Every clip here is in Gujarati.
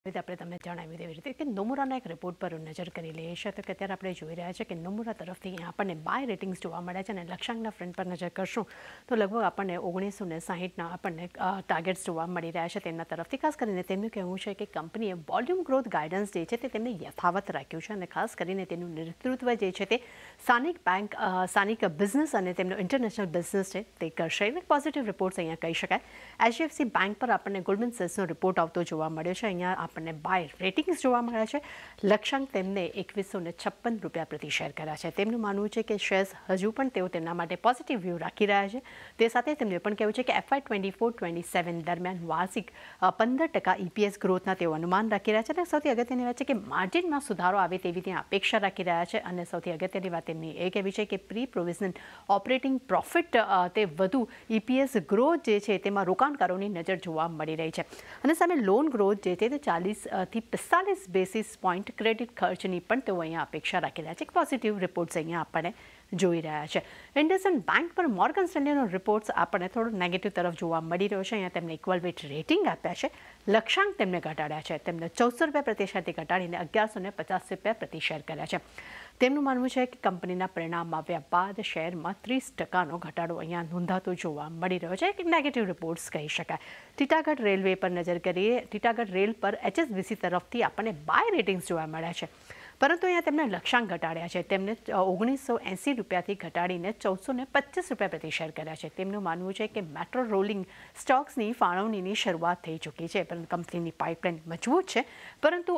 આપણે તમને જણાવી દેવી રીતે કે નોમુરાના એક રિપોર્ટ પર નજર કરી લઈએ છીએ તો કે અત્યારે આપણે જોઈ રહ્યા છીએ કે નોમુરા તરફથી આપણને બાય રેટિંગ્સ જોવા મળ્યા છે અને લક્ષ્યાંકના ફ્રન્ટ પર નજર કરશું તો લગભગ આપણને 1960ના આપણને ટાર્ગેટ્સ જોવા મળી રહ્યા છે તેમના તરફથી. ખાસ કરીને તેમનું કહેવું છે કે કંપનીએ વોલ્યુમ ગ્રોથ ગાઈડન્સ જે છે તે તેમને યથાવત રાખ્યું છે અને ખાસ કરીને તેનું નેતૃત્વ જે છે તે સ્થાનિક બિઝનેસ અને તેમનો ઇન્ટરનેશનલ બિઝનેસ છે તે કરશે. એક પોઝિટિવ રિપોર્ટ્સ અહીંયા કહી શકાય. HDFC બેંક પર આપણને ગોલ્ડમેન સેક્સનો રિપોર્ટ આવતો જોવા મળ્યો છે. અહીંયા આપણને બાય રેટિંગ્સ જોવા મળ્યા છે. લક્ષ્યાંક તેમને 2156 રૂપિયા પ્રતિ શેર કર્યા છે. તેમનું માનવું છે કે શેર્સ હજુ પણ તેઓ તેમના માટે પોઝિટિવ વ્યૂ રાખી રહ્યા છે. તે સાથે તેમને પણ કહેવું છે કે FY24-27 દરમિયાન વાર્ષિક 15% EPS ગ્રોથના તેઓ અનુમાન રાખી રહ્યા છે અને સૌથી અગત્યની વાત છે કે માર્જિનમાં સુધારો આવે તેવી ત્યાં અપેક્ષા રાખી રહ્યા છે અને સૌથી અગત્યની વાત તેમની એ કહેવી છે કે પ્રી પ્રોવિઝન ઓપરેટિંગ પ્રોફિટ તે વધુ EPS ગ્રોથ જે છે તેમાં રોકાણકારોની નજર જોવા મળી રહી છે અને સામે લોન ગ્રોથ જે છે તે 40થી 45 બેસિસ પોઈન્ટ ક્રેડિટ ખર્ચની પણ તેઓ અહીંયા અપેક્ષા રાખી રહ્યા છે. એક પોઝિટિવ રિપોર્ટ્સ અહીંયા આપણને જોઈ રહ્યા છે. ઇન્ડસઇન્ડ બેંક પર મોર્ગન સ્ટેન્લેનો રિપોર્ટ્સ આપણને થોડો નેગેટિવ તરફ જોવા મળી રહ્યો છે. અહીંયા તેમને ઇક્વલ વેટ રેટિંગ આપ્યા છે. લક્ષ્યાંક તેમને ઘટાડ્યા છે. તેમને 1400 રૂપિયા પ્રતિ શેરથી ઘટાડીને 1150 રૂપિયા પ્રતિ શેર કર્યા છે. તેમનું માનવું છે કે કંપનીના પરિણામ આવ્યા બાદ શેરમાં 30%નો ઘટાડો અહીંયા નોંધાતો જોવા મળી રહ્યો છે. એક નેગેટિવ રિપોર્ટ્સ કહી શકાય. ટીટાગઢ રેલવે પર નજર કરીએ. ટીટાગઢ રેલ પર HSBC તરફથી આપણને બાય રેટિંગ્સ જોવા મળ્યા છે પરંતુ અહીંયા તેમણે લક્ષ્યાંક ઘટાડ્યા છે. તેમને 1980 રૂપિયાથી ઘટાડીને 1425 રૂપિયા પ્રતિ શેર કર્યા છે. તેમનું માનવું છે કે મેટ્રો રોલિંગ સ્ટોક્સની ફાળવણીની શરૂઆત થઈ ચૂકી છે પરંતુ કંપનીની પાઇપલાઇન મજબૂત છે પરંતુ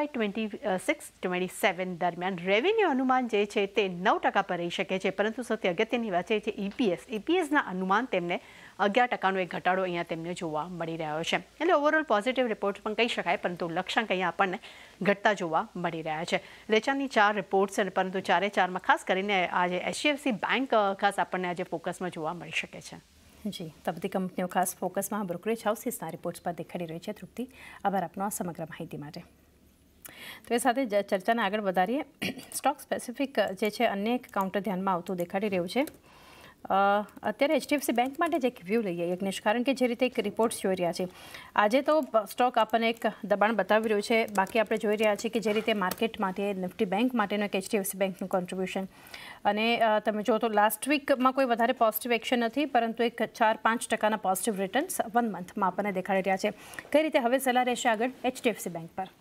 FY26-27 દરમિયાન રેવન્યુ અનુમાન જે છે તે 9% પર રહી શકે છે પરંતુ સૌથી અગત્યની વાત છે EPSના અનુમાન તેમને 11%નો એક ઘટાડો અહીંયા તેમને જોવા મળી રહ્યો છે. એટલે ઓવરઓલ પોઝિટિવ રિપોર્ટ પણ કહી શકાય પરંતુ લક્ષ્યાંક અહીંયા આપણને ઘટતા જોવા મળી રહ્યા છે. વેચાણની 4 રિપોર્ટ્સ અને પરંતુ 4-4માં ખાસ કરીને આજે HDFC બેંક ખાસ આપણને આજે ફોકસમાં જોવા મળી શકે છે. જી, તો બધી કંપનીઓ ખાસ ફોકસમાં બ્રોકરેજ હાઉસીસના રિપોર્ટ્સ પર દેખાડી રહી છે. તૃપ્તિ, આભાર આપનો આ સમગ્ર માહિતી માટે. તો એ સાથે ચર્ચાને આગળ વધારીએ. સ્ટોક સ્પેસિફિક જે છે અન્ય એક કાઉન્ટર ધ્યાનમાં આવતું દેખાડી રહ્યું છે. અત્યારે HDFC બેંક માટે જ એક વ્યૂ લઈએ યજ્ઞેશ, કારણ કે જે રીતે એક રિપોર્ટ્સ જોઈ રહ્યા છે આજે તો સ્ટોક આપણને એક દબાણ બતાવી રહ્યું છે. બાકી આપણે જોઈ રહ્યા છીએ કે જે રીતે માર્કેટ માટે નિફ્ટી બેંક માટેનું એક HDFC બેંકનું કોન્ટ્રીબ્યુશન અને તમે જો તો લાસ્ટ વીકમાં કોઈ વધારે પોઝિટિવ એક્શન નથી પરંતુ એક 4-5%ના પોઝિટિવ રિટર્ન્સ 1 મંથમાં આપણને દેખાડી રહ્યા છે. કઈ રીતે હવે સલાહ રહેશે આગળ HDFC બેંક પર?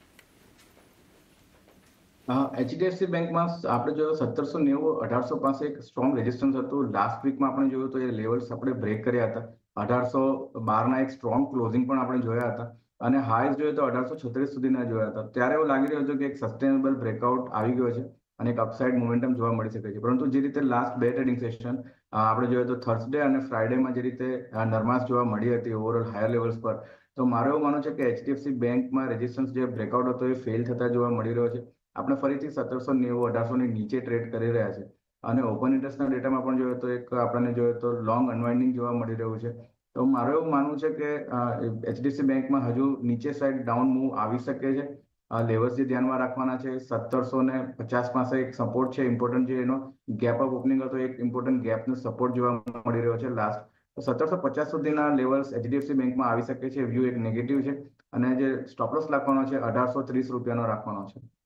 HDFC બેંકમાં આપણે જોયું 1790-1800 પાસે એક સ્ટ્રોંગ રેઝિસ્ટન્સ હતું. લાસ્ટ વીકમાં આપણે જોયું તો એ લેવલ્સ આપણે બ્રેક કર્યા હતા. 1812ના એક સ્ટ્રોંગ ક્લોઝિંગ પણ આપણે જોયા હતા અને હાઈસ જોઈએ તો 1836 સુધીના જોયા હતા. ત્યારે એવું લાગી રહ્યું હતું કે એક સસ્ટેનેબલ બ્રેકઆઉટ આવી ગયો છે અને એક અપસાઇડ મોમેન્ટમ જોવા મળી શકે છે. પરંતુ જે રીતે લાસ્ટ 2 ટ્રેડિંગ સેશન આપણે જોઈએ તો થર્સડે અને ફ્રાઈડેમાં જે રીતે નરમાશ જોવા મળી હતી ઓવરઓલ હાયર લેવલ્સ પર, તો મારું એવું માનવું છે કે HDFC બેંકમાં રેઝિસ્ટન્સ જે બ્રેકઆઉટ હતો એ ફેલ થતા જોવા મળી રહ્યો છે. આપણે ફરીથી 1790-1800ની નીચે ટ્રેડ કરી રહ્યા છે અને ઓપન ઇન્ટરેસ્ટના ડેટામાં પણ જોઈએ તો એક આપણને જોઈએ તો લોંગ અનવાઇન્ડિંગ જોવા મળી રહ્યું છે. તો મારું એવું માનવું છે કે HDFC બેંકમાં હજુ નીચે સાઈડ ડાઉન મૂવ આવી શકે છે. લેવલ્સ જે ધ્યાનમાં રાખવાના છે 1750 પાસે એક સપોર્ટ છે ઇમ્પોર્ટન્ટ, જે એનો ગેપ અપ ઓપનિંગ હતો એક ઇમ્પોર્ટન્ટ ગેપનો સપોર્ટ જોવા મળી રહ્યો છે લાસ્ટ. તો 1750 સુધીના લેવલ્સ HDFC બેંકમાં આવી શકે છે. વ્યૂ એક નેગેટિવ છે અને જે સ્ટોપ લોસ રાખવાનો છે 1830 રૂપિયાનો રાખવાનો છે.